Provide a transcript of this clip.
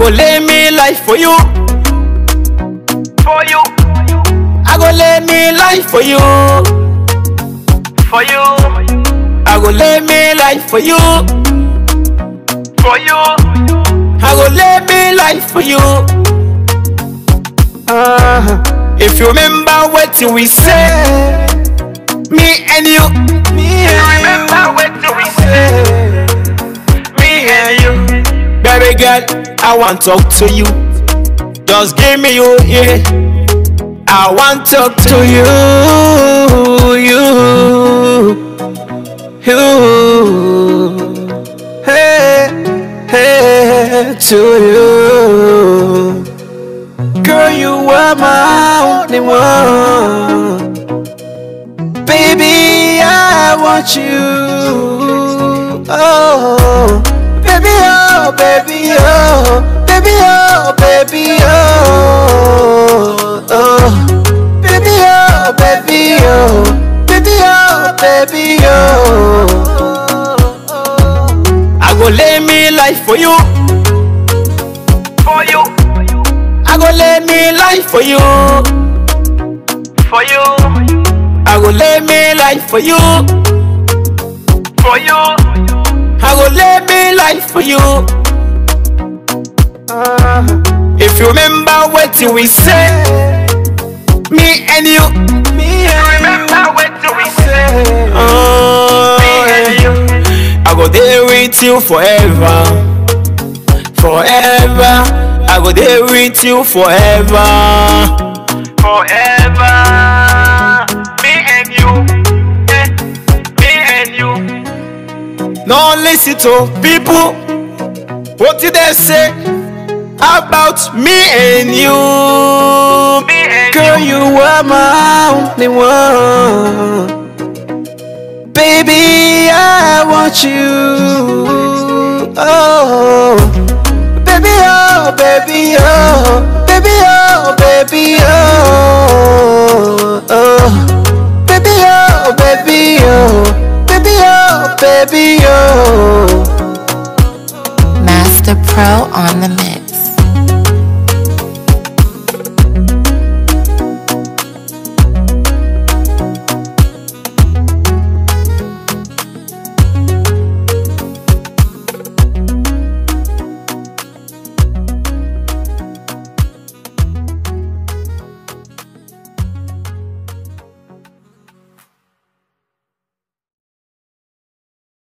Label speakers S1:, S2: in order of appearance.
S1: lay me life for you.
S2: For you.
S1: I go lay me life for you.
S2: For you.
S1: I go lay me life for you.
S2: For you.
S1: I go lay me life for you. If you remember what we said, me and you.
S2: Remember what we said, me and you.
S1: Baby girl, I want to talk to you. Just give me your ear. I want to talk to you, hey, to you. Girl, you are my only one. Baby, I want you. Oh, baby, oh, baby, oh, baby, oh, baby, oh, oh, baby, oh, baby, oh, baby, oh, baby, oh. I go lay me life for you.
S2: For you.
S1: I go lay me life for you.
S2: For you.
S1: I go lay me life for you.
S2: For you.
S1: I go lay me life for you. If you remember what we said, me and you.
S2: Remember what we said, me and you.
S1: I go there with you forever, forever. I go there with you forever,
S2: forever. Me and you, me and you.
S1: Don't listen to people. What did they say about me and you?
S2: Me and
S1: girl, you are my only one. Baby, I want you. Oh, baby, oh, baby, oh, baby, oh, baby, oh, oh, baby, oh, baby, oh, baby, oh, baby, oh.
S3: Master Pro on the mix.